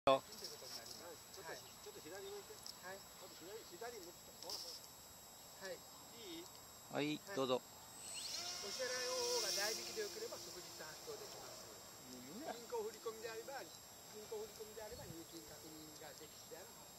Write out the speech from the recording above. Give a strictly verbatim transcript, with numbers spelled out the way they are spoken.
ちょっと左向いて。はい。ちょっと左左向くと。はい。いい？ はい、どうぞ。 お支払いの方が代引きでよければ即日発送できます。銀行振込であれば銀行振込であれば入金確認ができ次第の発